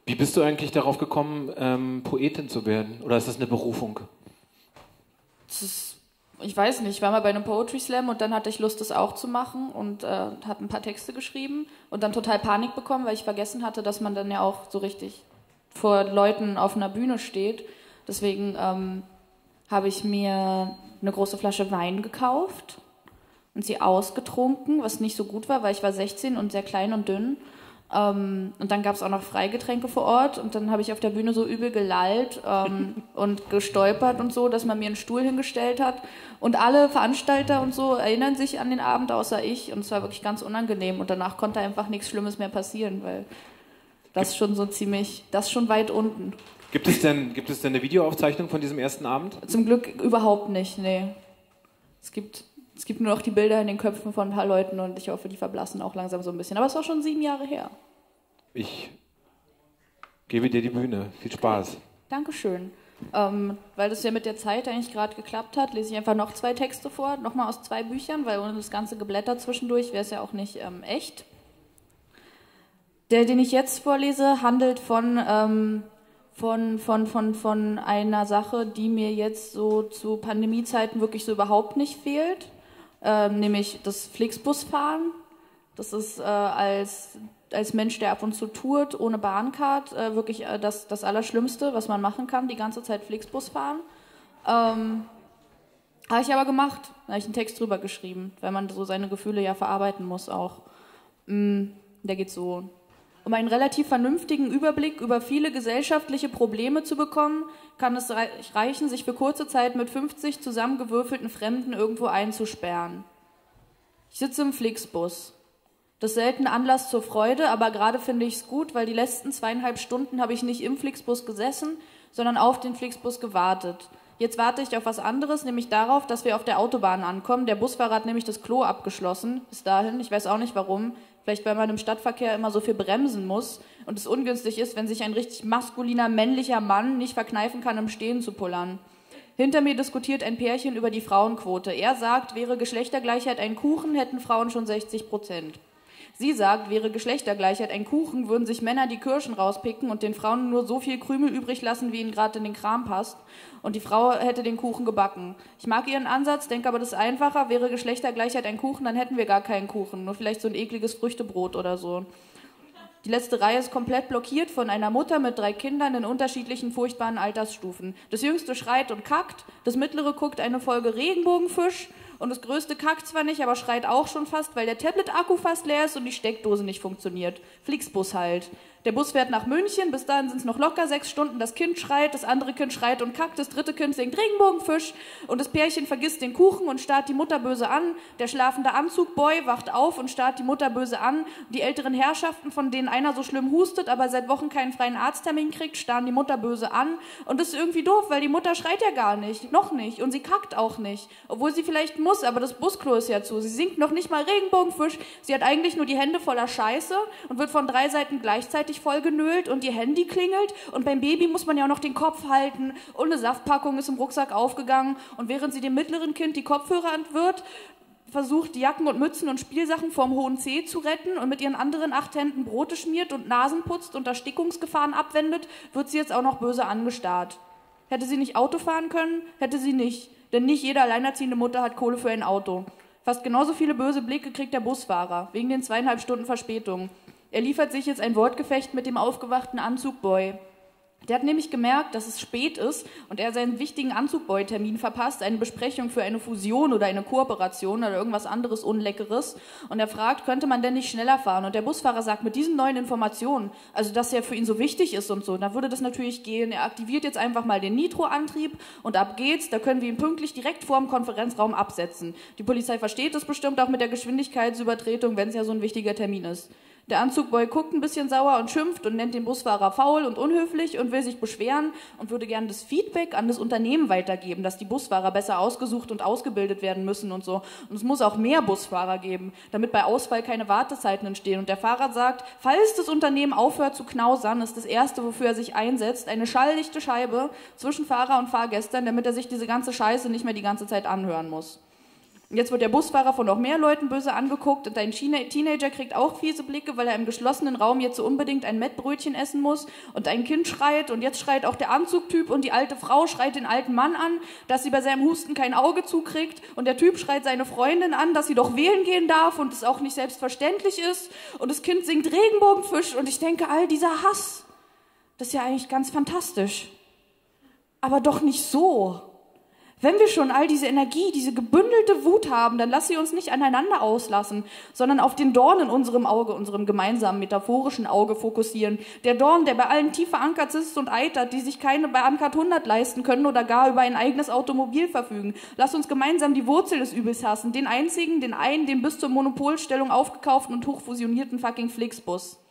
Wie bist du eigentlich darauf gekommen, Poetin zu werden? Oder ist das eine Berufung? Ich weiß nicht, ich war mal bei einem Poetry Slam und dann hatte ich Lust, das auch zu machen und habe ein paar Texte geschrieben und dann total Panik bekommen, weil ich vergessen hatte, dass man dann ja auch so richtig vor Leuten auf einer Bühne steht. Deswegen habe ich mir eine große Flasche Wein gekauft und sie ausgetrunken, was nicht so gut war, weil ich war 16 und sehr klein und dünn. Und dann gab es auch noch Freigetränke vor Ort und dann habe ich auf der Bühne so übel gelallt und gestolpert und so, dass man mir einen Stuhl hingestellt hat. Und alle Veranstalter und so erinnern sich an den Abend, außer ich. Und es war wirklich ganz unangenehm. Und danach konnte einfach nichts Schlimmes mehr passieren, weil das schon so ziemlich, das schon weit unten. Gibt es denn eine Videoaufzeichnung von diesem ersten Abend? Zum Glück überhaupt nicht, nee. Es gibt nur noch die Bilder in den Köpfen von ein paar Leuten und ich hoffe, die verblassen auch langsam so ein bisschen. Aber es war schon 7 Jahre her. Ich gebe dir die Bühne. Viel Spaß. Dankeschön. Weil das ja mit der Zeit eigentlich gerade geklappt hat, lese ich einfach noch 2 Texte vor, nochmal aus 2 Büchern, weil ohne das ganze Geblätter zwischendurch wäre es ja auch nicht echt. Der, den ich jetzt vorlese, handelt von einer Sache, die mir jetzt so zu Pandemiezeiten wirklich so überhaupt nicht fehlt, nämlich das Flixbusfahren. Das ist als Mensch, der ab und zu tourt, ohne Bahncard, wirklich das Allerschlimmste, was man machen kann, die ganze Zeit Flixbus fahren. Habe ich aber gemacht, da habe ich einen Text drüber geschrieben, weil man so seine Gefühle ja verarbeiten muss auch. Der geht so: Um einen relativ vernünftigen Überblick über viele gesellschaftliche Probleme zu bekommen, kann es reichen, sich für kurze Zeit mit 50 zusammengewürfelten Fremden irgendwo einzusperren. Ich sitze im Flixbus. Das ist selten Anlass zur Freude, aber gerade finde ich es gut, weil die letzten 2,5 Stunden habe ich nicht im Flixbus gesessen, sondern auf den Flixbus gewartet. Jetzt warte ich auf was anderes, nämlich darauf, dass wir auf der Autobahn ankommen. Der Busfahrer hat nämlich das Klo abgeschlossen, bis dahin. Ich weiß auch nicht warum. Vielleicht, weil man im Stadtverkehr immer so viel bremsen muss und es ungünstig ist, wenn sich ein richtig maskuliner, männlicher Mann nicht verkneifen kann, im Stehen zu pullern. Hinter mir diskutiert ein Pärchen über die Frauenquote. Er sagt, wäre Geschlechtergleichheit ein Kuchen, hätten Frauen schon 60%. Sie sagt, wäre Geschlechtergleichheit ein Kuchen, würden sich Männer die Kirschen rauspicken und den Frauen nur so viel Krümel übrig lassen, wie ihnen gerade in den Kram passt. Und die Frau hätte den Kuchen gebacken. Ich mag ihren Ansatz, denke aber, das ist einfacher. Wäre Geschlechtergleichheit ein Kuchen, dann hätten wir gar keinen Kuchen. Nur vielleicht so ein ekliges Früchtebrot oder so. Die letzte Reihe ist komplett blockiert von einer Mutter mit 3 Kindern in unterschiedlichen furchtbaren Altersstufen. Das Jüngste schreit und kackt, das Mittlere guckt eine Folge Regenbogenfisch und das Größte kackt zwar nicht, aber schreit auch schon fast, weil der Tablet-Akku fast leer ist und die Steckdose nicht funktioniert. Flixbus halt. Der Bus fährt nach München, bis dahin sind es noch locker 6 Stunden. Das Kind schreit, das andere Kind schreit und kackt, das dritte Kind singt Regenbogenfisch und das Pärchen vergisst den Kuchen und starrt die Mutter böse an. Der schlafende Anzugboy wacht auf und starrt die Mutter böse an. Die älteren Herrschaften, von denen einer so schlimm hustet, aber seit Wochen keinen freien Arzttermin kriegt, starren die Mutter böse an. Und das ist irgendwie doof, weil die Mutter schreit ja gar nicht, noch nicht. Und sie kackt auch nicht, obwohl sie vielleicht muss, aber das Busklo ist ja zu. Sie singt noch nicht mal Regenbogenfisch. Sie hat eigentlich nur die Hände voller Scheiße und wird von 3 Seiten gleichzeitig vollgenölt und ihr Handy klingelt und beim Baby muss man ja auch noch den Kopf halten und eine Saftpackung ist im Rucksack aufgegangen und während sie dem mittleren Kind die Kopfhörer entwirrt, versucht die Jacken und Mützen und Spielsachen vom hohen C zu retten und mit ihren anderen 8 Händen Brote schmiert und Nasen putzt und Erstickungsgefahren abwendet, wird sie jetzt auch noch böse angestarrt. Hätte sie nicht Auto fahren können? Hätte sie nicht. Denn nicht jede alleinerziehende Mutter hat Kohle für ein Auto. Fast genauso viele böse Blicke kriegt der Busfahrer, wegen den 2,5 Stunden Verspätung. Er liefert sich jetzt ein Wortgefecht mit dem aufgewachten Anzugboy. Der hat nämlich gemerkt, dass es spät ist und er seinen wichtigen Anzugboy-Termin verpasst, eine Besprechung für eine Fusion oder eine Kooperation oder irgendwas anderes Unleckeres. Und er fragt, könnte man denn nicht schneller fahren? Und der Busfahrer sagt, mit diesen neuen Informationen, also dass er für ihn so wichtig ist und so, da würde das natürlich gehen. Er aktiviert jetzt einfach mal den Nitro-Antrieb und ab geht's. Da können wir ihn pünktlich direkt vor dem Konferenzraum absetzen. Die Polizei versteht das bestimmt auch mit der Geschwindigkeitsübertretung, wenn es ja so ein wichtiger Termin ist. Der Anzugboy guckt ein bisschen sauer und schimpft und nennt den Busfahrer faul und unhöflich und will sich beschweren und würde gerne das Feedback an das Unternehmen weitergeben, dass die Busfahrer besser ausgesucht und ausgebildet werden müssen und so. Und es muss auch mehr Busfahrer geben, damit bei Ausfall keine Wartezeiten entstehen. Und der Fahrer sagt, falls das Unternehmen aufhört zu knausern, ist das Erste, wofür er sich einsetzt, eine schalldichte Scheibe zwischen Fahrer und Fahrgästern, damit er sich diese ganze Scheiße nicht mehr die ganze Zeit anhören muss. Und jetzt wird der Busfahrer von noch mehr Leuten böse angeguckt und dein Teenager kriegt auch fiese Blicke, weil er im geschlossenen Raum jetzt so unbedingt ein Mettbrötchen essen muss und ein Kind schreit und jetzt schreit auch der Anzugtyp und die alte Frau schreit den alten Mann an, dass sie bei seinem Husten kein Auge zukriegt und der Typ schreit seine Freundin an, dass sie doch wählen gehen darf und es auch nicht selbstverständlich ist und das Kind singt Regenbogenfisch und ich denke, all dieser Hass, das ist ja eigentlich ganz fantastisch. Aber doch nicht so. Wenn wir schon all diese Energie, diese gebündelte Wut haben, dann lass sie uns nicht aneinander auslassen, sondern auf den Dorn in unserem Auge, unserem gemeinsamen metaphorischen Auge fokussieren. Der Dorn, der bei allen tief verankert sitzt und eitert, die sich keine bei Ankert 100 leisten können oder gar über ein eigenes Automobil verfügen. Lass uns gemeinsam die Wurzel des Übels hassen, den einzigen, den einen, den bis zur Monopolstellung aufgekauften und hochfusionierten fucking Flixbus.